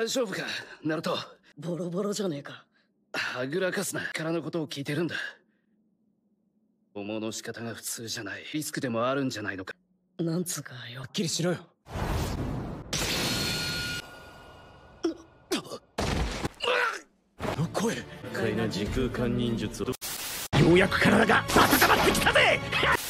大丈夫か、ナルト。 ボロボロじゃねえか。 はぐらかすな。からのことを聞いてるんだ。消耗の仕方が普通じゃない。リスクでもあるんじゃないのか。 なんつうかよ。 はっきりしろよ。の声。 不快な時空間忍術を。 ようやく体が温まってきたぜ。